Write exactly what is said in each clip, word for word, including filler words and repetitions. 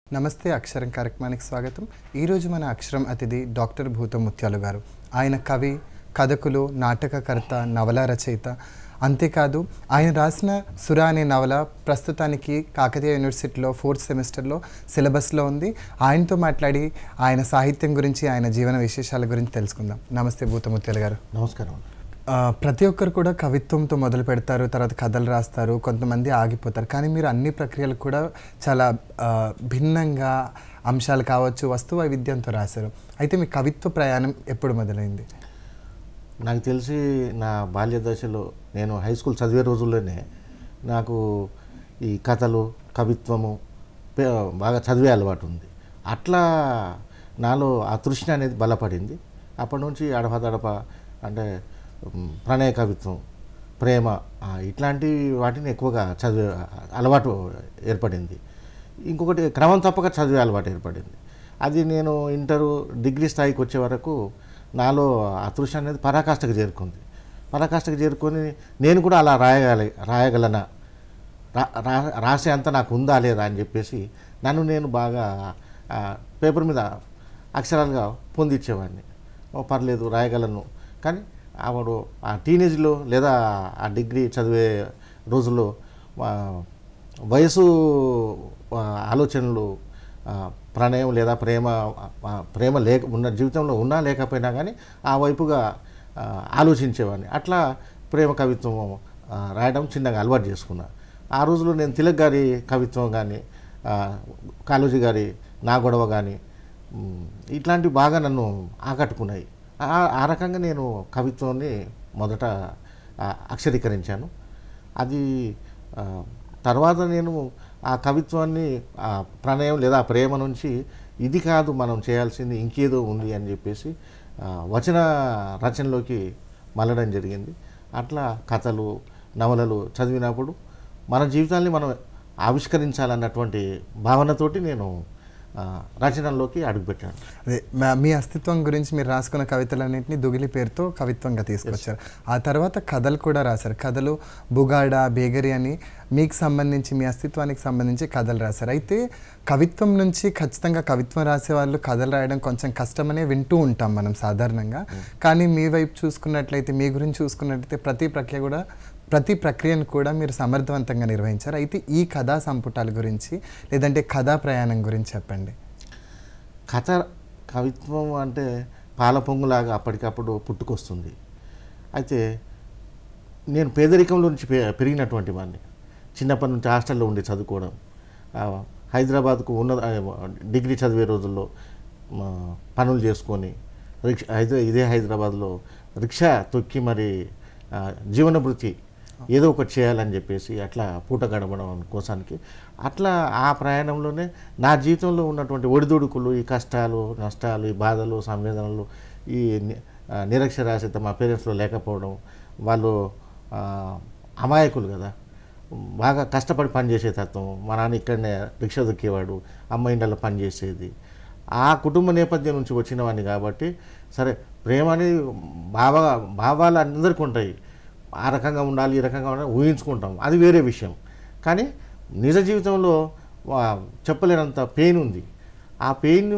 నమస్తే అక్షరం కార్యక్రమానికి స్వాగతం. ఈరోజు మన అక్షరం అతిథి డాక్టర్ భూతముత్యాలు గారు. ఆయన కవి, కథకులు, నాటకకర్త, నవల రచయిత. అంతేకాదు ఆయన రాసిన సుర అనే నవల ప్రస్తుతానికి కాకతీయ యూనివర్సిటీలో ఫోర్త్ సెమిస్టర్లో సిలబస్లో ఉంది. ఆయనతో మాట్లాడి ఆయన సాహిత్యం గురించి, ఆయన జీవన విశేషాల గురించి తెలుసుకుందాం. నమస్తే భూతముత్యాలు గారు. నమస్కారం. ప్రతి ఒక్కరు కూడా కవిత్వంతో మొదలు పెడతారు, తర్వాత కథలు రాస్తారు, కొంతమంది ఆగిపోతారు. కానీ మీరు అన్ని ప్రక్రియలు కూడా చాలా భిన్నంగా అంశాలు కావచ్చు, వస్తు వైవిధ్యంతో రాశారు. అయితే మీ కవిత్వ ప్రయాణం ఎప్పుడు మొదలైంది? నాకు తెలిసి నా బాల్య దశలో నేను హై స్కూల్ చదివే రోజుల్లోనే నాకు ఈ కథలు, కవిత్వము బాగా చదివే అలవాటు ఉంది. అట్లా నాలో ఆ తృష్ణ అనేది బలపడింది. అప్పటి నుంచి అడపదడప అంటే ప్రణయ కవిత్వం, ప్రేమ ఇట్లాంటి వాటిని ఎక్కువగా చదివే అలవాటు ఏర్పడింది. ఇంకొకటి క్రమం తప్పక చదివే అలవాటు ఏర్పడింది. అది నేను ఇంటరు డిగ్రీ స్థాయికి వచ్చే వరకు నాలో ఆ తృష అనేది పరాకాష్ఠకు చేరుకుంది. పరాకాష్ఠకు చేరుకొని నేను కూడా అలా రాయగల రాయగలనా రా రాసే అంత నాకు ఉందా లేదా అని చెప్పేసి నన్ను నేను బాగా పేపర్ మీద అక్షరాలుగా పొందించేవాడిని. పర్లేదు రాయగలను. కానీ ఆవిడ ఆ టీనేజ్లో లేదా ఆ డిగ్రీ చదివే రోజుల్లో వయసు ఆలోచనలు, ప్రణయం లేదా ప్రేమ ప్రేమ లేక ఉన్న జీవితంలో ఉన్నా లేకపోయినా కానీ ఆ వైపుగా ఆలోచించేవాడిని. అట్లా ప్రేమ కవిత్వం రాయడం చిన్నగా అలవాటు చేసుకున్నా. ఆ రోజుల్లో నేను తిలక్ గారి కవిత్వం కానీ, కాళోజీ గారి నా గొడవ కానీ ఇట్లాంటివి బాగా నన్ను ఆకట్టుకున్నాయి. ఆ రకంగా నేను కవిత్వాన్ని మొదట అక్షరీకరించాను. అది తర్వాత నేను ఆ కవిత్వాన్ని ప్రణయం లేదా ప్రేమ నుంచి ఇది కాదు మనం చేయాల్సింది ఇంకేదో ఉంది అని చెప్పేసి వచన రచనలోకి మళ్ళడం జరిగింది. అట్లా కథలు, నవలలు చదివినప్పుడు మన జీవితాన్ని మనం ఆవిష్కరించాలన్నటువంటి భావనతోటి నేను రచనలోకి అడుగుపెట్టాను. అదే మీ అస్తిత్వం గురించి మీరు రాసుకున్న కవితలన్నింటినీ దుగిలి పేరుతో కవిత్వంగా తీసుకొచ్చారు. ఆ తర్వాత కథలు కూడా రాశారు. కథలు బుగాడ, బేగరి అని మీకు సంబంధించి, మీ అస్తిత్వానికి సంబంధించి కథలు రాశారు. అయితే కవిత్వం నుంచి ఖచ్చితంగా కవిత్వం రాసే వాళ్ళు కథలు రాయడం కొంచెం కష్టమనే వింటూ ఉంటాం మనం సాధారణంగా. కానీ మీ వైపు చూసుకున్నట్లయితే, మీ గురించి చూసుకున్నట్లయితే ప్రతి ప్రక్రియ కూడా ప్రతి ప్రక్రియను కూడా మీరు సమర్థవంతంగా నిర్వహించారు. అయితే ఈ కథా సంపుటాల గురించి లేదంటే కథా ప్రయాణం గురించి చెప్పండి. కథ కవిత్వం అంటే పాల పొంగులాగా అప్పటికప్పుడు పుట్టుకొస్తుంది. అయితే నేను పేదరికంలో నుంచి పెరిగినటువంటి వాడిని. చిన్నప్పటి నుంచి హాస్టల్లో ఉండి చదువుకోవడం, హైదరాబాద్కు ఉన్న డిగ్రీ చదివే రోజుల్లో పనులు చేసుకొని రిక్షా హైదరా ఇదే హైదరాబాద్లో రిక్షా తొక్కి మరి జీవనభృతి ఏదో ఒకటి చేయాలని చెప్పేసి అట్లా పూట గడపడం కోసానికి అట్లా ఆ ప్రయాణంలోనే నా జీవితంలో ఉన్నటువంటి ఒడిదుడుకులు, ఈ కష్టాలు, నష్టాలు, ఈ బాధలు, సంవేదనలు, ఈ నిరక్షరాస్యత మా పేరెంట్స్లో లేకపోవడం, వాళ్ళు అమాయకులు కదా, బాగా కష్టపడి పనిచేసే తత్వం. మా నాన్న ఇక్కడనే రిక్షా దొక్కేవాడు, అమ్మ ఇంట్లో పనిచేసేది. ఆ కుటుంబ నేపథ్యం నుంచి వచ్చినవాడిని కాబట్టి సరే ప్రేమ అనేది భావ భావాలు అందరికీ ఉంటాయి. ఆ రకంగా ఉండాలి, ఈ రకంగా ఉండాలి ఊహించుకుంటాం, అది వేరే విషయం. కానీ నిజ జీవితంలో చెప్పలేనంత పెయిన్ ఉంది. ఆ పెయిన్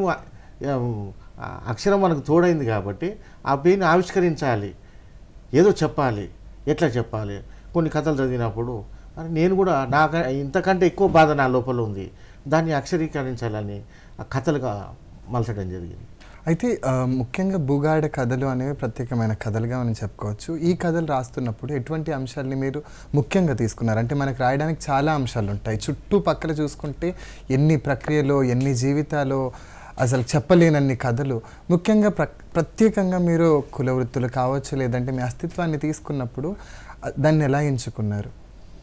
అక్షరం మనకు తోడైంది కాబట్టి ఆ పెయిన్ ఆవిష్కరించాలి, ఏదో చెప్పాలి. ఎట్లా చెప్పాలి? కొన్ని కథలు చదివినప్పుడు నేను కూడా నాకు ఇంతకంటే ఎక్కువ బాధ నా లోపల ఉంది, దాన్ని అక్షరీకరించాలని ఆ కథలుగా మలచడం జరిగింది. అయితే ముఖ్యంగా బుగాడ కథలు అనేవి ప్రత్యేకమైన కథలుగా మనం చెప్పుకోవచ్చు. ఈ కథలు రాస్తున్నప్పుడు ఎటువంటి అంశాలని మీరు ముఖ్యంగా తీసుకున్నారు? అంటే మనకు రాయడానికి చాలా అంశాలు ఉంటాయి. చుట్టుపక్కల చూసుకుంటే ఎన్ని ప్రక్రియలో, ఎన్ని జీవితాలు, అసలు చెప్పలేనన్ని కథలు. ముఖ్యంగా ప్ర ప్రత్యేకంగా మీరు కుల వృత్తులు కావచ్చు లేదంటే మీ అస్తిత్వాన్ని తీసుకున్నప్పుడు దాన్ని ఎలా ఎంచుకున్నారు?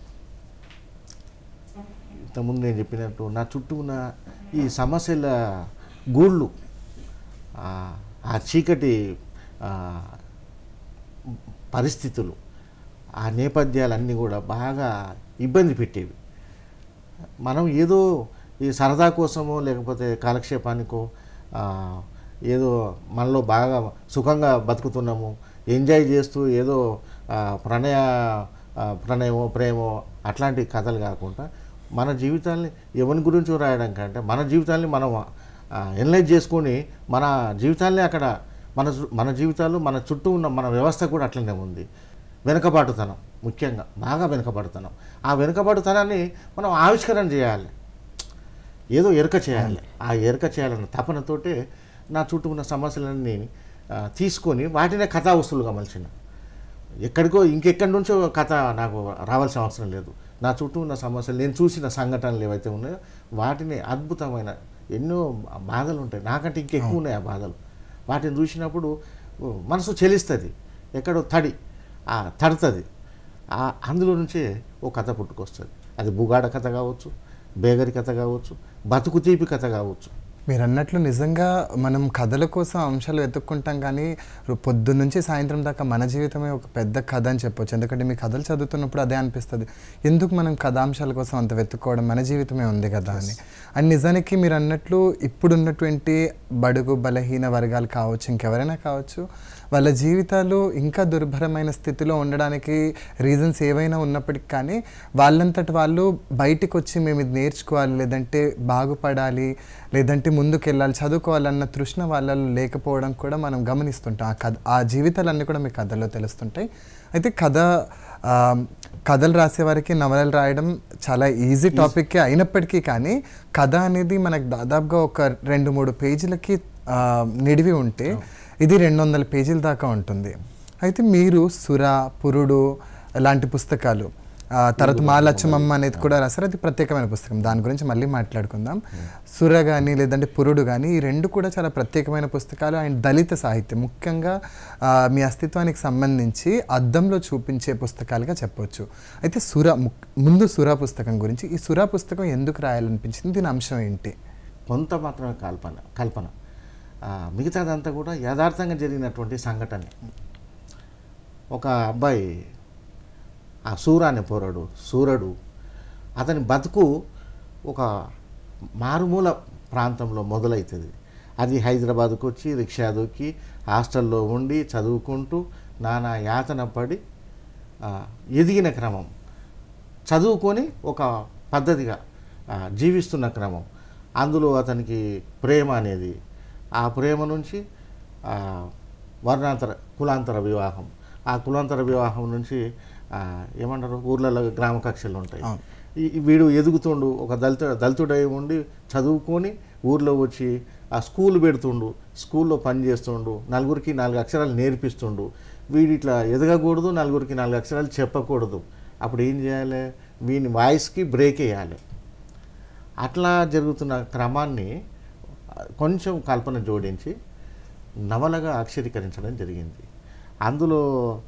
ఇంతకుముందు నేను చెప్పినట్టు నా చుట్టూ ఉన్న ఈ సమస్యల గూళ్ళు, ఆ చీకటి పరిస్థితులు, ఆ నేపథ్యాలన్నీ కూడా బాగా ఇబ్బంది పెట్టేవి. మనం ఏదో ఈ సరదా కోసమో లేకపోతే కాలక్షేపానికో ఏదో మనలో బాగా సుఖంగా బతుకుతున్నాము, ఎంజాయ్ చేస్తూ ఏదో ప్రణయ ప్రణయమో ప్రేమో అట్లాంటి కథలు కాకుండా మన జీవితాన్ని ఎవరి గురించి రాయడం కంటే మన జీవితాన్ని మనం ఎనలైజ్ చేసుకొని మన జీవితాన్ని అక్కడ మన మన జీవితాలు మన చుట్టూ ఉన్న మన వ్యవస్థ కూడా అట్లనే ఉంది. వెనుకబాటుతనం ముఖ్యంగా బాగా వెనుకబాటుతనం. ఆ వెనుకబాటుతనాన్ని మనం ఆవిష్కరణ చేయాలి, ఏదో ఎరుక చేయాలి. ఆ ఎరుక చేయాలన్న తపనతోటే నా చుట్టూ ఉన్న సమస్యలన్నీ తీసుకొని వాటినే కథా వస్తువులుగా మలిచిన. ఎక్కడికో ఇంకెక్కడి నుంచో కథ నాకు రావాల్సిన అవసరం లేదు. నా చుట్టూ ఉన్న సమస్యలు, నేను చూసిన సంఘటనలు ఏవైతే ఉన్నాయో వాటిని అద్భుతమైన ఎన్నో బాధలు ఉంటాయి, నాకంటే ఇంకెక్కువ ఉన్నాయి ఆ బాధలు. వాటిని చూసినప్పుడు మనసు చెలిస్తుంది, ఎక్కడో తడి తడుతుంది. అందులో నుంచే ఓ కథ పుట్టుకొస్తుంది. అది బుగాడ కథ కావచ్చు, బేగరి కథ కావచ్చు, బతుకు తీపి కథ కావచ్చు. మీరు అన్నట్లు నిజంగా మనం కథల కోసం అంశాలు వెతుక్కుంటాం, కానీ పొద్దున్న నుంచి సాయంత్రం దాకా మన జీవితమే ఒక పెద్ద కథ అని చెప్పొచ్చు. ఎందుకంటే మీ కథలు చదువుతున్నప్పుడు అదే అనిపిస్తుంది, ఎందుకు మనం కథాంశాల కోసం అంత వెతుక్కోవడం, మన జీవితమే ఉంది కదా అని. అండ్ నిజానికి మీరు అన్నట్లు ఇప్పుడున్నటువంటి బడుగు బలహీన వర్గాలు కావచ్చు, ఇంకెవరైనా కావచ్చు, వాళ్ళ జీవితాలు ఇంకా దుర్భరమైన స్థితిలో ఉండడానికి రీజన్స్ ఏవైనా ఉన్నప్పటికీ కానీ వాళ్ళంతటి వాళ్ళు బయటికి వచ్చి మేము ఇది నేర్చుకోవాలి, లేదంటే బాగుపడాలి, లేదంటే ముందుకు వెళ్ళాలి, చదువుకోవాలన్న తృష్ణ వాళ్ళలో లేకపోవడం కూడా మనం గమనిస్తుంటాం. ఆ కథ ఆ జీవితాలన్నీ కూడా మీ కథల్లో తెలుస్తుంటాయి. అయితే కథ కథలు రాసేవారికి నవలలు రాయడం చాలా ఈజీ టాపిక్కే అయినప్పటికీ కానీ కథ అనేది మనకు దాదాపుగా ఒక రెండు మూడు పేజీలకి నిడివి ఉంటే ఇది రెండు వందల పేజీల దాకా ఉంటుంది. అయితే మీరు సుర, పురుడు లాంటి పుస్తకాలు, తర్వాత మా లచ్చమమ్మ అనేది కూడా రాశారు, అది ప్రత్యేకమైన పుస్తకం, దాని గురించి మళ్ళీ మాట్లాడుకుందాం. సుర కానీ లేదంటే పురుడు కానీ ఈ రెండు కూడా చాలా ప్రత్యేకమైన పుస్తకాలు. అండ్ దళిత సాహిత్యం ముఖ్యంగా మీ అస్తిత్వానికి సంబంధించి అద్దంలో చూపించే పుస్తకాలుగా చెప్పవచ్చు. అయితే సుర ముందు సుర పుస్తకం గురించి, ఈ సుర పుస్తకం ఎందుకు రాయాలనిపించింది, దీని అంశం ఏంటి? కొంత మాత్రమే కల్పన కల్పన మిగతాదంతా కూడా యథార్థంగా జరిగినటువంటి సంఘటన. ఒక అబ్బాయి, ఆ సూర అనే పోరాడు సూరడు, అతని బతుకు ఒక మారుమూల ప్రాంతంలో మొదలవుతుంది. అది హైదరాబాద్కు వచ్చి రిక్షా దొక్కి హాస్టల్లో ఉండి చదువుకుంటూ నానా యాతన పడి ఎదిగిన క్రమం, చదువుకొని ఒక పద్ధతిగా జీవిస్తున్న క్రమం. అందులో అతనికి ప్రేమ అనేది, ఆ ప్రేమ నుంచి వర్ణాంతర కులాంతర వివాహం, ఆ కులాంతర వివాహం నుంచి ఏమంటారు ఊర్లలో గ్రామ కక్షలు ఉంటాయి. ఈ వీడు ఎదుగుతుండు, ఒక దళిత దళితుడై ఉండి చదువుకొని ఊర్లో వచ్చి ఆ స్కూల్ పెడుతుండు, స్కూల్లో పని చేస్తుండు, నలుగురికి నాలుగు అక్షరాలు నేర్పిస్తుండు. వీడు ఇట్లా ఎదగకూడదు, నలుగురికి నాలుగు అక్షరాలు చెప్పకూడదు. అప్పుడు ఏం చేయాలి, వీని వాయిస్కి బ్రేక్ వేయాలి. అట్లా జరుగుతున్న క్రమాన్ని కొంచెం కల్పన జోడించి నవలగా అక్షరీకరించడం జరిగింది. అందులో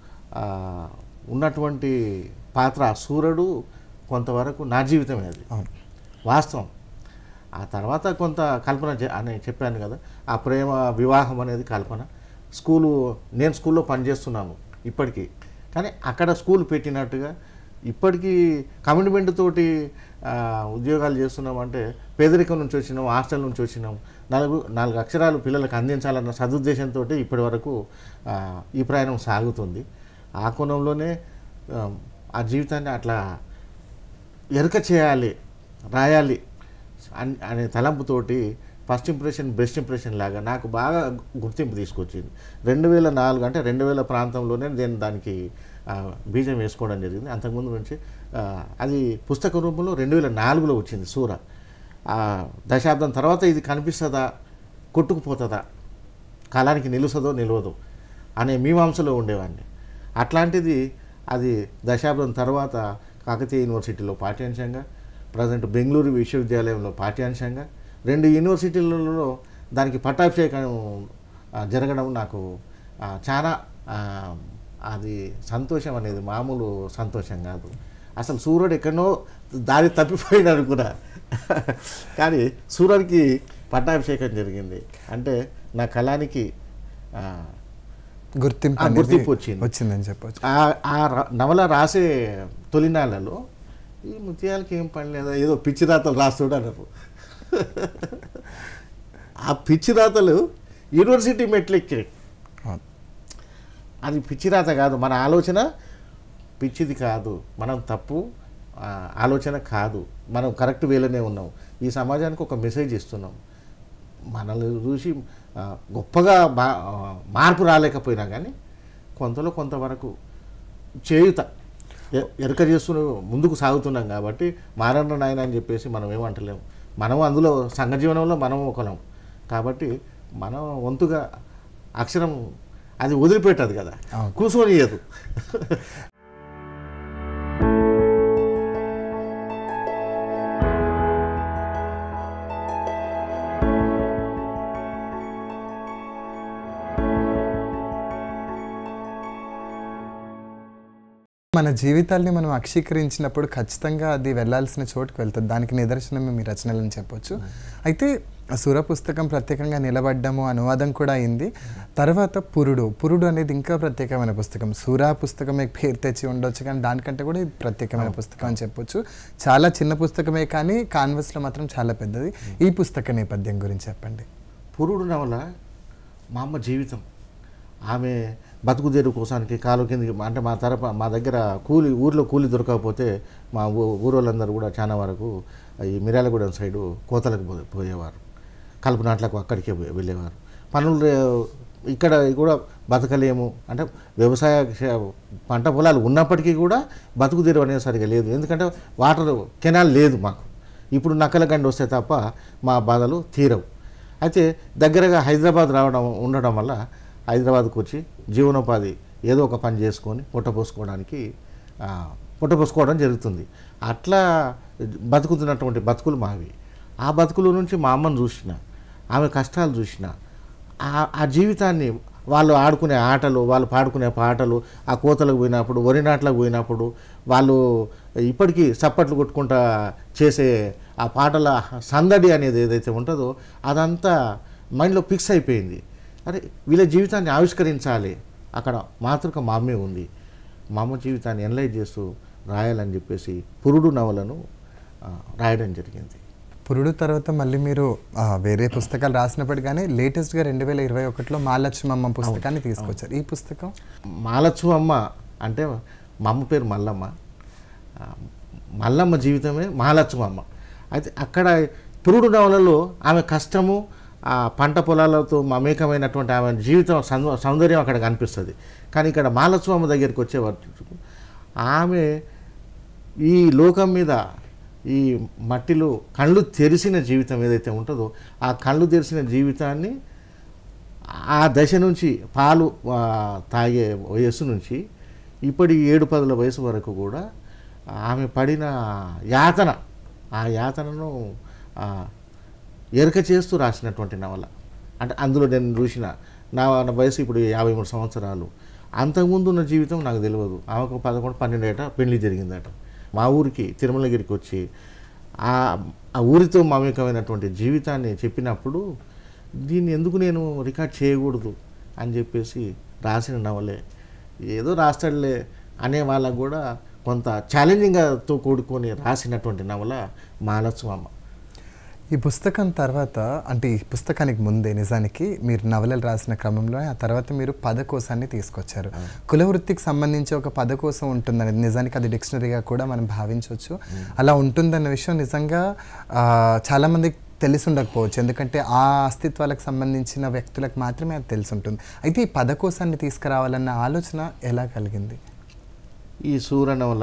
ఉన్నటువంటి పాత్ర సూర్యుడు కొంతవరకు నా జీవితమే, అది వాస్తవం. ఆ తర్వాత కొంత కల్పన అని చెప్పాను కదా, ఆ ప్రేమ వివాహం అనేది కల్పన. స్కూలు, నేను స్కూల్లో పనిచేస్తున్నాను ఇప్పటికీ, కానీ అక్కడ స్కూల్ పెట్టినట్టుగా ఇప్పటికీ కమిట్మెంట్ తోటి ఉద్యోగాలు చేస్తున్నామంటే పేదరికం నుంచి వచ్చినాం, హాస్టల్ నుంచి వచ్చినాం, నాలుగు నాలుగు అక్షరాలు పిల్లలకు అందించాలన్న సదుద్దేశంతో ఇప్పటి వరకు ఈ ప్రయాణం సాగుతుంది. ఆ కోణంలోనే ఆ జీవితాన్ని అట్లా ఎరుక చేయాలి, రాయాలి అనే తలంపుతోటి ఫస్ట్ ఇంప్రెషన్ బెస్ట్ ఇంప్రెషన్ లాగా నాకు బాగా గుర్తింపు తీసుకొచ్చింది. రెండు వేల నాలుగు అంటే రెండు వేల ప్రాంతంలోనే నేను దానికి బీజం వేసుకోవడం జరిగింది. అంతకుముందు నుంచి అది పుస్తక రూపంలో రెండు వేల నాలుగులో వచ్చింది సూర. దశాబ్దం తర్వాత ఇది కనిపిస్తుందా, కొట్టుకుపోతుందా, కాలానికి నిలుస్తుందో నిలవదో అనే మీమాంసలో ఉండేవాడిని. అట్లాంటిది అది దశాబ్దం తర్వాత కాకతీయ యూనివర్సిటీలో పాఠ్యాంశంగా, ప్రజెంట్ బెంగళూరు విశ్వవిద్యాలయంలో పాఠ్యాంశంగా, రెండు యూనివర్సిటీలలో దానికి పట్టాభిషేకం జరగడం నాకు చాలా అది సంతోషం అనేది మామూలు సంతోషం కాదు. అసలు సూర్యుడు ఎక్కడో దారి తప్పిపోయినాడు అనుకున్నా, కానీ సూర్యుడికి పట్టాభిషేకం జరిగింది. అంటే నా కళానికి గుర్తింపు గుర్తింపు వచ్చింది వచ్చిందని చెప్పచ్చు. ఆ నవల రాసే తొలినాళ్ళలో ఈ ముత్యాలకి ఏం పని లేదా, ఏదో పిచ్చి రాతలు రాస్తుడు అన్నారు. ఆ పిచ్చి రాతలు యూనివర్సిటీ మెట్లెక్కి, అది పిచ్చి రాత కాదు, మన ఆలోచన పిచ్చిది కాదు, మనం తప్పు ఆలోచన కాదు. మనం కరెక్ట్ వేలోనే ఉన్నాం. ఈ సమాజానికి ఒక మెసేజ్ ఇస్తున్నాం. మనల్ని చూసి గొప్పగా బా మార్పు రాలేకపోయినా కానీ కొంతలో కొంతవరకు చేయుత ఎరక చేస్తూ ముందుకు సాగుతున్నాం కాబట్టి మారన్న నాయన అని చెప్పేసి మనం ఏమంటలేము. మనం అందులో సంఘ జీవనంలో మనం ఒకలం కాబట్టి మనం వంతుగా అక్షరం అది వదిలిపెట్టదు కదా, కూర్చొనియదు. మన జీవితాల్ని మనం అక్షీకరించినప్పుడు ఖచ్చితంగా అది వెళ్ళాల్సిన చోటుకు వెళ్తుంది. దానికి నిదర్శనమే మీ రచనలని చెప్పొచ్చు. అయితే సుర పుస్తకం ప్రత్యేకంగా నిలబడ్డము, అనువాదం కూడా అయింది. తర్వాత పురుడు పురుడు అనేది ఇంకా ప్రత్యేకమైన పుస్తకం. సూరా పుస్తకమే పేరు తెచ్చి ఉండొచ్చు కానీ దానికంటే కూడా ఇది ప్రత్యేకమైన పుస్తకం అని చెప్పొచ్చు. చాలా చిన్న పుస్తకమే కానీ కాన్వస్లో మాత్రం చాలా పెద్దది. ఈ పుస్తక నేపథ్యం గురించి చెప్పండి. పురుడు నవల మా అమ్మ జీవితం. ఆమె బతుకుదేరు కోసానికి కాలు కిందకి అంటే మా తరపు మా దగ్గర కూలి ఊర్లో కూలి దొరకకపోతే మా ఊరోళ్ళందరూ కూడా చాలా వరకు ఈ మిర్యాలగూడెం సైడు కోతలకు పోయేవారు, కలుపు నాట్లకు అక్కడికే వెళ్ళేవారు. పనులు ఇక్కడ కూడా బతకలేము అంటే వ్యవసాయ పంట పొలాలు ఉన్నప్పటికీ కూడా బతుకుదేరు అనేది సరిగా లేదు. ఎందుకంటే వాటర్ కెనాల్ లేదు మాకు. ఇప్పుడు నక్కల గండి వస్తే తప్ప మా బాధలు తీరవు. అయితే దగ్గరగా హైదరాబాద్ రావడం ఉండడం వల్ల హైదరాబాద్కు వచ్చి జీవనోపాధి ఏదో ఒక పని చేసుకొని పొట్టపోసుకోవడానికి పొట్టపోసుకోవడం జరుగుతుంది. అట్లా బతుకుతున్నటువంటి బతుకులు మావి. ఆ బతుకుల నుంచి మా అమ్మను చూసిన, ఆమె కష్టాలు చూసిన, ఆ జీవితాన్ని వాళ్ళు ఆడుకునే ఆటలు, వాళ్ళు పాడుకునే పాటలు, ఆ కోతలకు పోయినప్పుడు, వరి నాట్లకు పోయినప్పుడు వాళ్ళు ఇప్పటికీ చప్పట్లు కొట్టుకుంటా చేసే ఆ పాటల సందడి అనేది ఏదైతే ఉంటుందో అదంతా మైండ్లో ఫిక్స్ అయిపోయింది. అరే వీళ్ళ జీవితాన్ని ఆవిష్కరించాలి, అక్కడ మాతృక మా అమ్మే ఉంది, మా అమ్మ జీవితాన్ని ఎనలైజ్ చేస్తూ రాయాలని చెప్పేసి పురుడు నవలను రాయడం జరిగింది. పురుడు తర్వాత మళ్ళీ మీరు వేరే పుస్తకాలు రాసినప్పటికీ కానీ లేటెస్ట్గా రెండు వేల ఇరవై ఒకటిలో మాలక్ష్మమ్మ పుస్తకాన్ని తీసుకొచ్చారు. ఈ పుస్తకం మాలక్ష్మమ్మ అంటే మా అమ్మ పేరు మల్లమ్మ, మల్లమ్మ జీవితమే మాలక్ష్మమ్మ. అయితే అక్కడ పురుడు నవలలో ఆమె కష్టము, ఆ పంట పొలాలతో మమేకమైనటువంటి ఆమె జీవితం సౌందర్యం అక్కడ కనిపిస్తుంది. కానీ ఇక్కడ మాలక్ష్మమ్మ దగ్గరికి వచ్చేవారు ఆమె ఈ లోకం మీద ఈ మట్టిలో కళ్ళు తెరిసిన జీవితం ఏదైతే ఉంటుందో ఆ కళ్ళు తెరిసిన జీవితాన్ని ఆ దశ నుంచి పాలు తాగే వయస్సు నుంచి ఇప్పటి ఏడు పదుల వయసు వరకు కూడా ఆమె పడిన యాతన, ఆ యాతనను ఎరక చేస్తూ రాసినటువంటి నవల. అంటే అందులో నేను చూసిన నా వయసు ఇప్పుడు యాభై మూడు సంవత్సరాలు. అంతకుముందు ఉన్న జీవితం నాకు తెలియదు. ఆమెకు పదకొండు పన్నెండు ఏట పెళ్లి జరిగిందట. మా ఊరికి తిరుమలగిరికి వచ్చి ఆ ఊరితో మమేకమైనటువంటి జీవితాన్ని చెప్పినప్పుడు దీన్ని ఎందుకు నేను రికార్డ్ చేయకూడదు అని చెప్పేసి రాసిన నవలే. ఏదో రాస్తాడులే అనే వాళ్ళకు కూడా కొంత ఛాలెంజింగ్తో కూడుకొని రాసినటువంటి నవల మాలక్ష్మమ్మ. ఈ పుస్తకం తర్వాత అంటే ఈ పుస్తకానికి ముందే నిజానికి మీరు నవలలు రాసిన క్రమంలో ఆ తర్వాత మీరు పదకోశాన్ని తీసుకొచ్చారు. కులవృత్తికి సంబంధించి ఒక పదకోశం ఉంటుందని నిజానికి అది డిక్షనరీగా కూడా మనం భావించవచ్చు. అలా ఉంటుందన్న విషయం నిజంగా చాలామందికి తెలిసి ఉండకపోవచ్చు, ఎందుకంటే ఆ అస్తిత్వాలకు సంబంధించిన వ్యక్తులకు మాత్రమే అది తెలిసి ఉంటుంది. అయితే ఈ పదకోశాన్ని తీసుకురావాలన్న ఆలోచన ఎలా కలిగింది? ఈ సూర నవల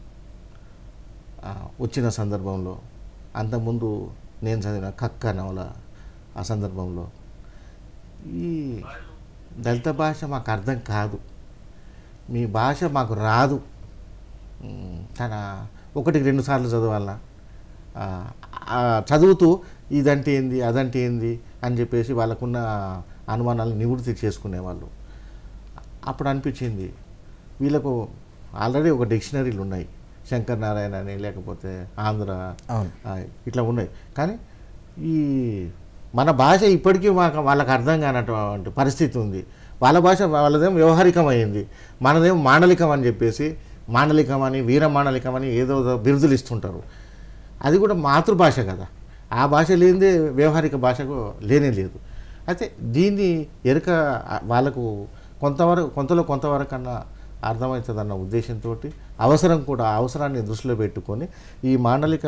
వచ్చిన సందర్భంలో అంతకుముందు నేను చదివిన కక్క నవల ఆ సందర్భంలో ఈ దళిత భాష మాకు అర్థం కాదు, మీ భాష మాకు రాదు, తన ఒకటికి రెండు సార్లు చదవాలన్నా చదువుతూ ఇదంటే ఏంది అదంటే ఏంది అని చెప్పేసి వాళ్ళకున్న అనుమానాలను నివృత్తి చేసుకునేవాళ్ళు. అప్పుడు అనిపించింది వీళ్ళకు ఆల్రెడీ ఒక డిక్షనరీలు ఉన్నాయి, శంకర్ నారాయణ అని లేకపోతే ఆంధ్ర ఇట్లా ఉన్నాయి. కానీ ఈ మన భాష ఇప్పటికీ మాకు వాళ్ళకి అర్థం కానటువంటి పరిస్థితి ఉంది. వాళ్ళ భాష వాళ్ళదేమో వ్యవహారికం అయింది, మనదేమో మాండలికం అని చెప్పేసి మాండలికం అని వీర మాండలికం అని ఏదో బిరుదులు ఇస్తుంటారు. అది కూడా మాతృభాష కదా, ఆ భాష లేనిదే వ్యవహారిక భాషకు లేనే లేదు. అయితే దీన్ని ఎరుక వాళ్ళకు కొంతవరకు కొంతలో కొంతవరకు అన్న అర్థమవుతుందన్న ఉద్దేశంతో అవసరం కూడా అవసరాన్ని దృష్టిలో పెట్టుకొని ఈ మాండలిక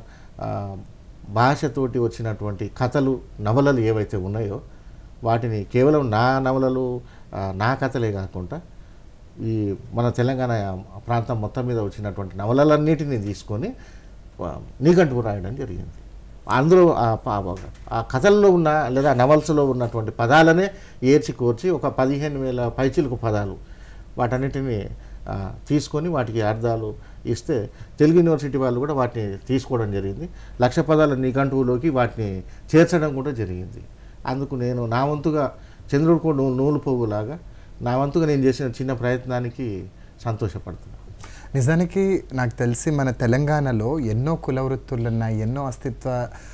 భాషతోటి వచ్చినటువంటి కథలు నవలలు ఏవైతే ఉన్నాయో వాటిని కేవలం నా నవలలు నా కథలే కాకుండా ఈ మన తెలంగాణ ప్రాంతం మొత్తం మీద వచ్చినటువంటి నవలలన్నిటినీ తీసుకొని నిఘంటువు రాయడం జరిగింది. అందులో ఆ కథల్లో ఉన్న లేదా నవల్స్లో ఉన్నటువంటి పదాలనే ఏర్చి కోర్చి ఒక పదిహేను వేల పైచిలుకు పదాలు వాటన్నిటిని తీసుకొని వాటికి అర్థాలు ఇస్తే తెలుగు యూనివర్సిటీ వాళ్ళు కూడా వాటిని తీసుకోవడం జరిగింది. లక్ష పదాల నిఘంటువులోకి వాటిని చేర్చడం కూడా జరిగింది. అందుకు నేను నా వంతుగా చంద్రుడికి నూ నూలు పోగులాగా నా వంతుగా నేను చేసిన చిన్న ప్రయత్నానికి సంతోషపడుతున్నాను. నిజానికి నాకు తెలిసి మన తెలంగాణలో ఎన్నో కుల వృత్తులు ఉన్నాయి, ఎన్నో అస్తిత్వ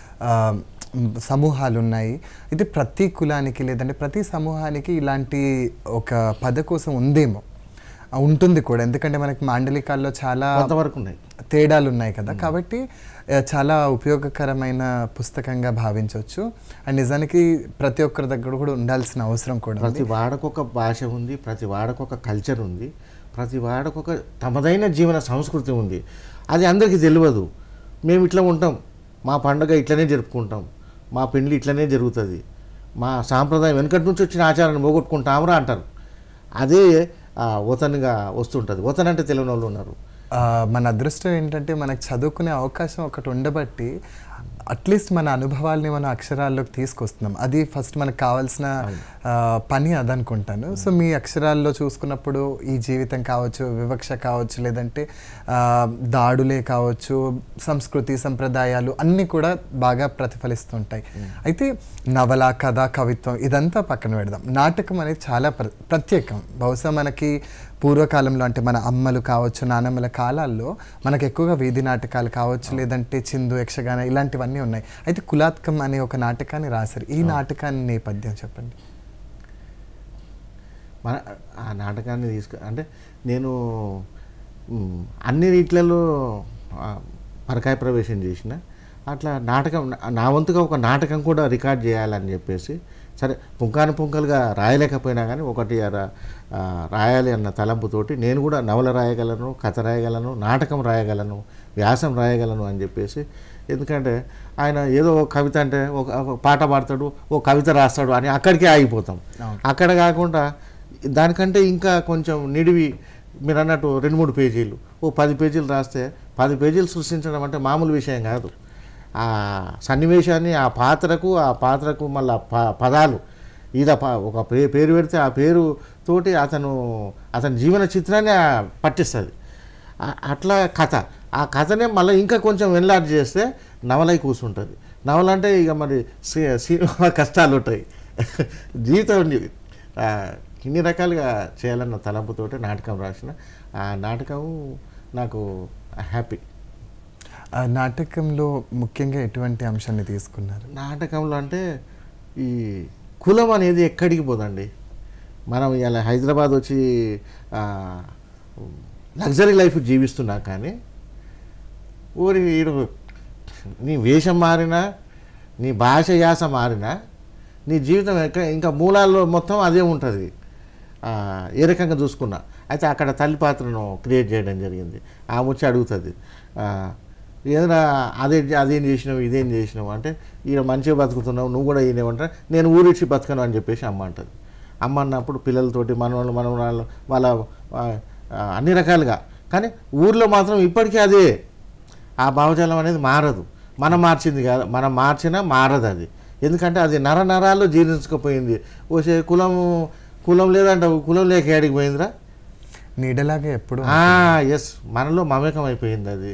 సమూహాలు ఉన్నాయి. ఇది ప్రతి కులానికి లేదంటే ప్రతి సమూహానికి ఇలాంటి ఒక పదకోశం ఉందేమో, ఉంటుంది కూడా. ఎందుకంటే మనకి మాండలికాల్లో చాలా కొంతవరకు ఉన్నాయి, తేడాలు ఉన్నాయి కదా. కాబట్టి చాలా ఉపయోగకరమైన పుస్తకంగా భావించవచ్చు. అండ్ నిజానికి ప్రతి ఒక్కరి దగ్గర కూడా ఉండాల్సిన అవసరం కూడా. ప్రతి వాడకొక భాష ఉంది, ప్రతి వాడకొక కల్చర్ ఉంది, ప్రతి వాడకొక తమదైన జీవన సంస్కృతి ఉంది. అది అందరికీ తెలియదు. మేము ఇట్లా ఉంటాం, మా పండుగ ఇట్లనే జరుపుకుంటాం, మా పెళ్ళి ఇట్లనే జరుగుతుంది, మా సాంప్రదాయం వెనకటి నుంచి వచ్చిన ఆచారాన్ని పోగొట్టుకుంటామరా అంటారు. అదే ఓతన్గా వస్తుంటుంది. ఓతన్ అంటే తెలియని వాళ్ళు ఉన్నారు. మన అదృష్టం ఏంటంటే మనకు చదువుకునే అవకాశం ఒకటి ఉండబట్టి అట్లీస్ట్ మన అనుభవాల్ని మనం అక్షరాల్లోకి తీసుకొస్తున్నాం. అది ఫస్ట్ మనకు కావాల్సిన పని అదనుకుంటాను. సో మీ అక్షరాల్లో చూసుకున్నప్పుడు ఈ జీవితం కావచ్చు, వివక్ష కావచ్చు, లేదంటే దాడులే కావచ్చు, సంస్కృతి సంప్రదాయాలు అన్నీ కూడా బాగా ప్రతిఫలిస్తుంటాయి. అయితే నవల, కథ, కవిత్వం ఇదంతా పక్కన పెడదాం. నాటకం అనేది చాలా ప్ర ప్రత్యేకం బహుశా మనకి పూర్వకాలంలో అంటే మన అమ్మలు కావచ్చు, నానమ్మల కాలాల్లో మనకు ఎక్కువగా వీధి నాటకాలు కావచ్చు, లేదంటే చిందు, యక్షగాన ఇలాంటివన్నీ ఉన్నాయి. అయితే కులాత్కం అనే ఒక నాటకాన్ని రాశారు. ఈ నాటకాన్ని నేపథ్యం చెప్పండి. మన ఆ నాటకాన్ని తీసుకు అంటే నేను అన్ని రీట్లలో పరకాయ ప్రవేశం చేసిన అట్లా నాటకం నా వంతుగా ఒక నాటకం కూడా రికార్డ్ చేయాలని చెప్పేసి, సరే పుంకాను పుంకలుగా రాయలేకపోయినా కానీ ఒకటి రాయాలి అన్న తలంపుతోటి నేను కూడా నవల రాయగలను, కథ రాయగలను, నాటకం రాయగలను, వ్యాసం రాయగలను అని చెప్పేసి. ఎందుకంటే ఆయన ఏదో ఒక కవిత అంటే ఒక పాట పాడతాడు, ఓ కవిత రాస్తాడు అని అక్కడికే ఆగిపోతాం. అక్కడ కాకుండా దానికంటే ఇంకా కొంచెం నిడివి మీరు అన్నట్టు రెండు మూడు పేజీలు, ఓ పది పేజీలు రాస్తే పది పేజీలు సృష్టించడం అంటే మామూలు విషయం కాదు. ఆ సన్నివేశాన్ని, ఆ పాత్రకు ఆ పాత్రకు మళ్ళీ ప పదాలు ఇద ఒక పే పేరు పెడితే ఆ పేరు తోటి అతను అతని జీవన చిత్రాన్ని పట్టిస్తుంది. అట్లా కథ, ఆ కథనే మళ్ళీ ఇంకా కొంచెం ఎన్లార్జ్ చేస్తే నవలై కూర్చుంటుంది. నవల అంటే ఇక మరి సినిమా కష్టాలు ఉంటాయి. జీవితం ఇన్ని రకాలుగా చేయాలన్న తలంపుతోటి నాటకం రాసిన. ఆ నాటకం నాకు హ్యాపీ. నాటకంలో ముఖ్యంగా ఎటువంటి అంశాన్ని తీసుకున్నారు? నాటకంలో అంటే ఈ కులం అనేది ఎక్కడికి పోదండి. మనం ఇలా హైదరాబాద్ వచ్చి లగ్జరీ లైఫ్ జీవిస్తున్నా కానీ ఊరి వీడు నీ వేషం మారినా, నీ భాష యాస మారినా, నీ జీవితం ఎక్కడ ఇంకా మూలాల్లో మొత్తం అదే ఉంటుంది. ఏ రకంగా చూసుకున్నా. అయితే అక్కడ తల్లి పాత్రను క్రియేట్ చేయడం జరిగింది. ఆమె వచ్చి అడుగుతుంది, ఏదైనా అదే అదేం చేసినావు, ఇదేం చేసినావు అంటే, ఈయన మంచిగా బతుకుతున్నావు, నువ్వు కూడా ఈయనేమంటారు, నేను ఊరిచ్చి బతకను అని చెప్పేసి అమ్మ అంటుంది. అమ్మ అన్నప్పుడు పిల్లలతోటి మనవాళ్ళు మనవరాళ్ళు వాళ్ళ అన్ని రకాలుగా, కానీ ఊర్లో మాత్రం ఇప్పటికీ అదే. ఆ భావజాలం అనేది మారదు. మనం మార్చింది కాదు, మనం మార్చినా మారదు అది. ఎందుకంటే అది నర నరాల్లో జీర్ణించకపోయింది. ఓసే కులం కులం లేదంట, కులం లేక ఏడికి పోయిందిరా, నీడలాగా ఎప్పుడు ఎస్ మనలో మమేకం అయిపోయింది అది.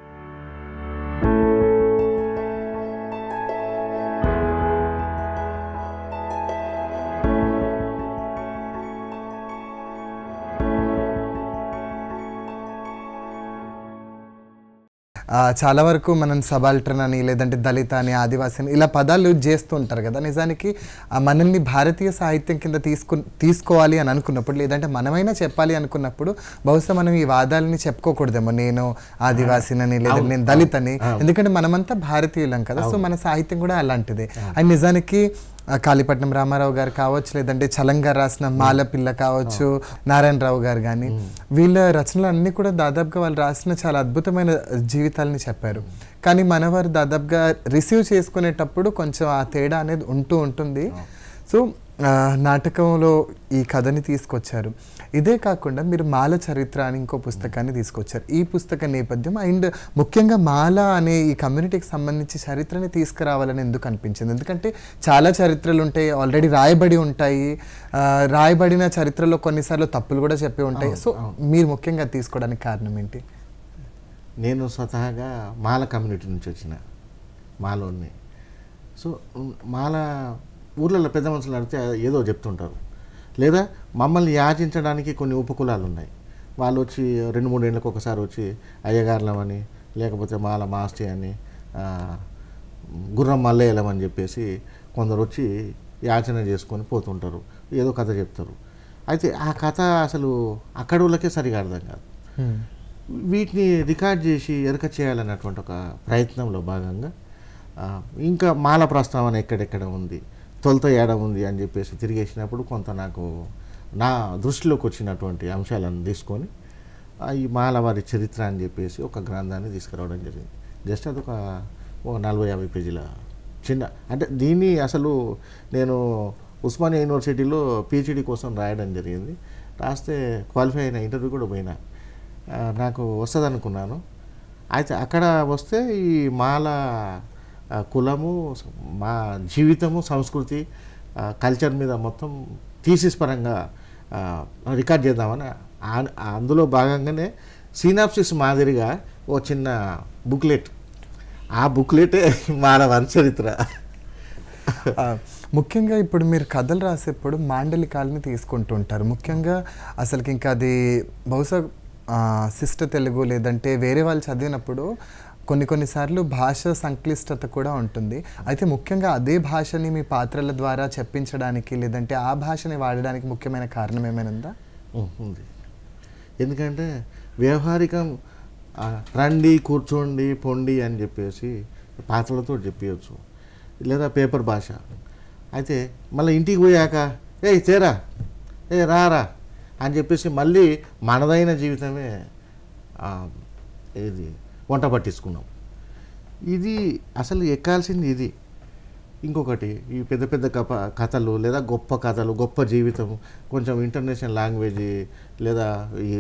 చాలా వరకు మనం సబాల్టర్న్ అని, లేదంటే దళిత అని, ఆదివాసి అని ఇలా పదాలు యూజ్ చేస్తూ ఉంటారు కదా. నిజానికి మనల్ని భారతీయ సాహిత్యం కింద తీసుకు తీసుకోవాలి అని అనుకున్నప్పుడు, లేదంటే మనమైనా చెప్పాలి అనుకున్నప్పుడు బహుశా మనం ఈ వాదాలని చెప్పుకోకూడదేమో, నేను ఆదివాసినని లేదా నేను దళితని. ఎందుకంటే మనమంతా భారతీయులం కదా. సో మన సాహిత్యం కూడా అలాంటిదే. అండ్ నిజానికి కాళీపట్నం రామారావు గారు కావచ్చు, లేదంటే చలంగా రాసిన మాలపిల్ల కావచ్చు, నారాయణరావు గారు కానీ, వీళ్ళ రచనలు అన్నీ కూడా దాదాపుగా వాళ్ళు రాసిన చాలా అద్భుతమైన జీవితాలని చెప్పారు. కానీ మనవారు దాదాపుగా రిసీవ్ చేసుకునేటప్పుడు కొంచెం ఆ తేడా అనేది ఉంటూ ఉంటుంది. సో నాటకంలో ఈ కథని తీసుకొచ్చారు. ఇదే కాకుండా మీరు మాల చరిత్ర అని ఇంకో పుస్తకాన్ని తీసుకొచ్చారు. ఈ పుస్తక నేపథ్యం అండ్ ముఖ్యంగా మాల అనే ఈ కమ్యూనిటీకి సంబంధించి చరిత్రని తీసుకురావాలని ఎందుకు అనిపించింది? ఎందుకంటే చాలా చరిత్రలు ఉంటాయి, ఆల్రెడీ రాయబడి ఉంటాయి, రాయబడిన చరిత్రలో కొన్నిసార్లు తప్పులు కూడా చెప్పి ఉంటాయి. సో మీరు ముఖ్యంగా తీసుకోవడానికి కారణం ఏంటి? నేను స్వతహాగా మాల కమ్యూనిటీ నుంచి వచ్చిన మాలోని. సో మాల ఊర్లలో పెద్ద మనుషులు అడిగితే ఏదో చెప్తుంటారు, లేదా మమ్మల్ని యాచించడానికి కొన్ని ఉపకులాలు ఉన్నాయి. వాళ్ళు వచ్చి రెండు మూడు ఏళ్ళకి ఒకసారి వచ్చి అయ్యగారులమని, లేకపోతే మాల మాస్టి అని, గుర్రం మల్లయ్యలం అని చెప్పేసి కొందరు వచ్చి యాచన చేసుకొని పోతుంటారు, ఏదో కథ చెప్తారు. అయితే ఆ కథ అసలు అక్కడ వాళ్ళకే సరిగా అర్థం కాదు. వీటిని రికార్డ్ చేసి ఎరక చేయాలన్నటువంటి ఒక ప్రయత్నంలో భాగంగా ఇంకా మాల ప్రస్తావన ఎక్కడెక్కడ ఉంది, తొలత ఏడ ఉంది అని చెప్పేసి తిరిగేసినప్పుడు కొంత నాకు నా దృష్టిలోకి వచ్చినటువంటి అంశాలను తీసుకొని ఈ మాలవారి చరిత్ర అని చెప్పేసి ఒక గ్రంథాన్ని తీసుకురావడం జరిగింది. జస్ట్ అదొక ఒక నలభై యాభై పేజీల చిన్న, అంటే దీన్ని అసలు నేను ఉస్మానియా యూనివర్సిటీలో పిహెచ్డి కోసం రాయడం జరిగింది. రాస్తే క్వాలిఫై అయిన ఇంటర్వ్యూ కూడా పోయినా, నాకు వస్తుంది అనుకున్నాను. అయితే అక్కడ వస్తే ఈ మాల కులము, మా జీవితము, సంస్కృతి, కల్చర్ మీద మొత్తం థీసిస్ పరంగా రికార్డ్ చేద్దామని అందులో భాగంగానే సినాప్సిస్ మాదిరిగా ఓ చిన్న బుక్లెట్, ఆ బుక్లెటే మానవారి చరిత్ర. ముఖ్యంగా ఇప్పుడు మీరు కథలు రాసేప్పుడు మాండలికాలని తీసుకుంటుంటారు. ముఖ్యంగా అసలుకి ఇంకా అది బహుశా శిష్ట తెలుగు లేదంటే వేరే వాళ్ళు చదివినప్పుడు కొన్ని కొన్నిసార్లు భాష సంక్లిష్టత కూడా ఉంటుంది. అయితే ముఖ్యంగా అదే భాషని మీ పాత్రల ద్వారా చెప్పించడానికి లేదంటే ఆ భాషని వాడడానికి ముఖ్యమైన కారణం ఏమైనా ఉందా? ఉంది. ఎందుకంటే వ్యవహారికం రండి, కూర్చోండి, పొండి అని చెప్పేసి పాత్రలతో చెప్పవచ్చు, లేదా పేపర్ భాష. అయితే మళ్ళీ ఇంటికి పోయాక ఏ చేరా, ఏ రారా అని చెప్పేసి మళ్ళీ మనదైన జీవితమే ఇది వంట పట్టించుకున్నాం. ఇది అసలు ఎక్కాల్సింది ఇది. ఇంకొకటి ఈ పెద్ద పెద్ద కప కథలు లేదా గొప్ప కథలు, గొప్ప జీవితం, కొంచెం ఇంటర్నేషనల్ లాంగ్వేజ్ లేదా ఈ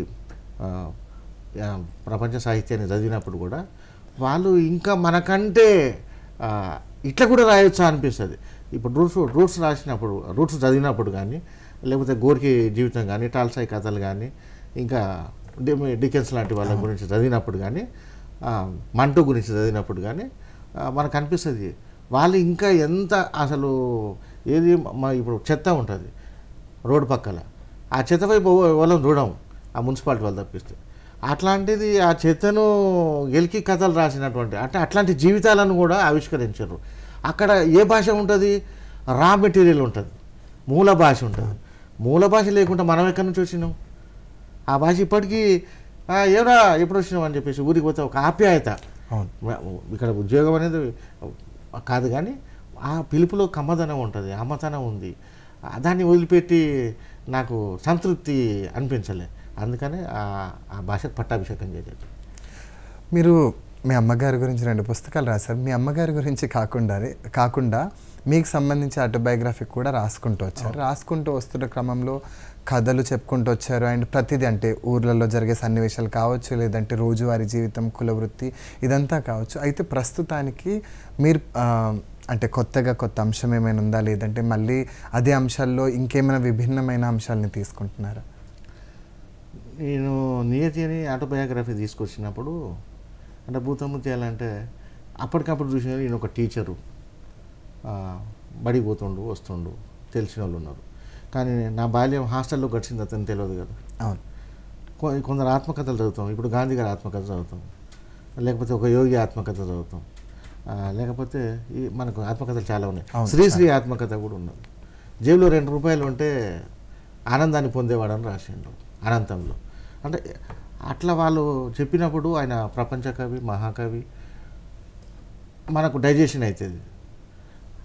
ప్రపంచ సాహిత్యాన్ని చదివినప్పుడు కూడా వాళ్ళు ఇంకా మనకంటే ఇట్లా కూడా రాయొచ్చా అనిపిస్తుంది. ఇప్పుడు రూట్స్ రూట్స్ రాసినప్పుడు, రూట్స్ చదివినప్పుడు కానీ, లేకపోతే గోర్కి జీవితం కానీ, టాల్సాయ్ కథలు కానీ, ఇంకా డికెన్స్ లాంటి వాళ్ళ గురించి చదివినప్పుడు కానీ, మంటూ గురించి చదివినప్పుడు కానీ మనకు అనిపిస్తుంది వాళ్ళు ఇంకా ఎంత అసలు ఏది మా ఇప్పుడు చెత్త ఉంటుంది రోడ్డు పక్కల, ఆ చెత్త వైపు వాళ్ళని చూడము, ఆ మున్సిపాలిటీ వాళ్ళు తప్పిస్తే. అట్లాంటిది ఆ చెత్తను గెలికి కథలు రాసినటువంటి అంటే అట్లాంటి జీవితాలను కూడా ఆవిష్కరించారు. అక్కడ ఏ భాష ఉంటుంది? రా మెటీరియల్ ఉంటుంది, మూల భాష ఉంటుంది. మూల భాష లేకుండా మనం ఎక్కడి నుంచి వచ్చినాం? ఆ భాష ఇప్పటికీ ఏమరా ఎప్పుడు వచ్చినాం అని చెప్పేసి ఊరికి పోతే ఒక ఆప్యాయత. ఇక్కడ ఉద్యోగం అనేది కాదు కానీ ఆ పిలుపులో కమ్మదనం ఉంటుంది, అమ్మతనం ఉంది. దాన్ని వదిలిపెట్టి నాకు సంతృప్తి అనిపించలే. అందుకనే ఆ భాషకు పట్టాభిషేకం చేయలేదు. మీరు మీ అమ్మగారి గురించి రెండు పుస్తకాలు రాశారు. మీ అమ్మగారి గురించి కాకుండా కాకుండా మీకు సంబంధించి ఆటోబయోగ్రఫీ కూడా రాసుకుంటూ వచ్చారు. రాసుకుంటూ వస్తున్న క్రమంలో కథలు చెప్పుకుంటూ వచ్చారు. అండ్ ప్రతిదీ అంటే ఊర్లలో జరిగే సన్నివేశాలు కావచ్చు, లేదంటే రోజువారీ జీవితం, కులవృత్తి, ఇదంతా కావచ్చు. అయితే ప్రస్తుతానికి మీరు అంటే కొత్తగా కొత్త అంశం ఏమైనా ఉందా, లేదంటే మళ్ళీ అదే అంశాల్లో ఇంకేమైనా విభిన్నమైన అంశాలని తీసుకుంటున్నారా? నేను నియతి అని ఆటోబయోగ్రఫీ తీసుకొచ్చినప్పుడు అంటే భూతముత్యాలంటే అప్పటికప్పుడు చూసిన నేను ఒక టీచరు, బడికి పోతుండు వస్తుండు, తెలిసిన వాళ్ళు ఉన్నారు. కానీ నా బాల్యం హాస్టల్లో గడిచింది అతను తెలియదు కదా. అవును, కొందరు ఆత్మకథలు చదువుతాం. ఇప్పుడు గాంధీ గారి ఆత్మకథ చదువుతాం, లేకపోతే ఒక యోగి ఆత్మకథ చదువుతాం, లేకపోతే ఈ మనకు ఆత్మకథలు చాలా ఉన్నాయి. శ్రీశ్రీ ఆత్మకథ కూడా ఉన్నది. జేబులో రెండు రూపాయలు ఉంటే ఆనందాన్ని పొందేవాడని రాసిండు అనంతంలో. అంటే అట్లా వాళ్ళు చెప్పినప్పుడు ఆయన ప్రపంచ కవి, మహాకవి, మనకు డైజెషన్ అవుతుంది.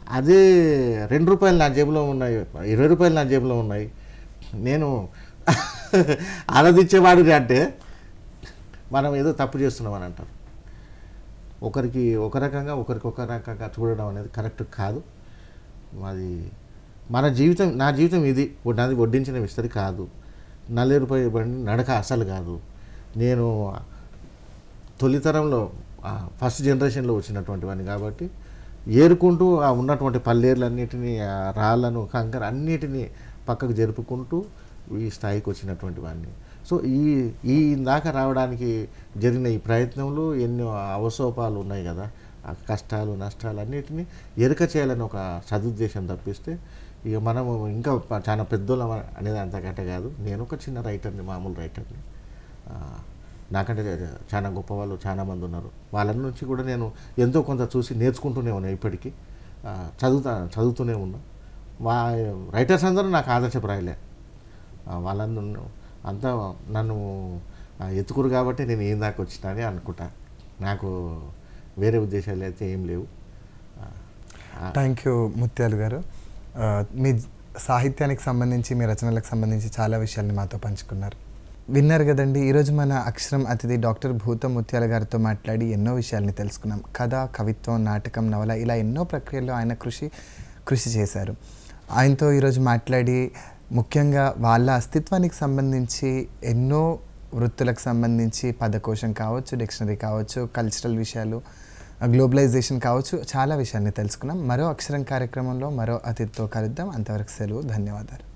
అదే రెండు రూపాయలు నా జేబులో ఉన్నాయి, ఇరవై రూపాయలు నా జేబులో ఉన్నాయి, నేను ఆరాధించేవాడు అంటే మనం ఏదో తప్పు చేస్తున్నాం అని అంటారు. ఒకరికి ఒక రకంగా ఒకరికి ఒక రకంగా చూడడం అనేది కరెక్ట్ కాదు. అది మన జీవితం, నా జీవితం ఇది, నాది వడ్డించిన విస్తరి కాదు, నల్లేరు రూపాయలు బండి నడక అసలు కాదు. నేను తొలితరంలో ఫస్ట్ జనరేషన్లో వచ్చినటువంటి వాడిని కాబట్టి ఏరుకుంటూ ఆ ఉన్నటువంటి పల్లేర్లన్నిటినీ, ఆ రాళ్ళను, కంకర అన్నిటినీ పక్కకు జరుపుకుంటూ ఈ స్థాయికి వచ్చినటువంటి వాడిని. సో ఈ ఈ దాకా రావడానికి జరిగిన ఈ ప్రయత్నంలో ఎన్నో అవసోపాలు ఉన్నాయి కదా, ఆ కష్టాలు నష్టాలు అన్నిటినీ ఎరుక చేయాలని ఒక సదుద్దేశం తప్పిస్తే ఇక మనము ఇంకా చాలా పెద్దోళ్ళం అనేది అంతకంటే కాదు. నేను ఒక చిన్న రైటర్ని, మామూలు రైటర్ని. నాకంటే చాలా గొప్ప వాళ్ళు చాలామంది ఉన్నారు. వాళ్ళ నుంచి కూడా నేను ఎంతో కొంత చూసి నేర్చుకుంటూనే ఉన్నాను. ఇప్పటికీ చదువుతా చదువుతూనే ఉన్నా. వా రైటర్స్ అందరూ నాకు ఆదర్శప్రాయులే. వాళ్ళందరూ అంతా నన్ను ఎత్తుకురు కాబట్టి నేను ఏం దాకా వచ్చినా అని అనుకుంటా. నాకు వేరే ఉద్దేశాలు అయితే ఏం లేవు. థ్యాంక్ యూ ముత్యాలు గారు. మీ సాహిత్యానికి సంబంధించి, మీ రచనలకు సంబంధించి చాలా విషయాల్ని మాతో పంచుకున్నారు. విన్నారు కదండి, ఈరోజు మన అక్షరం అతిథి డాక్టర్ భూతం ముత్యాల గారితో మాట్లాడి ఎన్నో విషయాల్ని తెలుసుకున్నాం. కథ, కవిత్వం, నాటకం, నవల ఇలా ఎన్నో ప్రక్రియల్లో ఆయన కృషి కృషి చేశారు. ఆయనతో ఈరోజు మాట్లాడి ముఖ్యంగా వాళ్ళ అస్తిత్వానికి సంబంధించి ఎన్నో వృత్తులకు సంబంధించి పదకోశం కావచ్చు, డిక్షనరీ కావచ్చు, కల్చరల్ విషయాలు, గ్లోబలైజేషన్ కావచ్చు, చాలా విషయాల్ని తెలుసుకున్నాం. మరో అక్షరం కార్యక్రమంలో మరో అతిథితో కలుద్దాం. అంతవరకు సెలవు. ధన్యవాదాలు.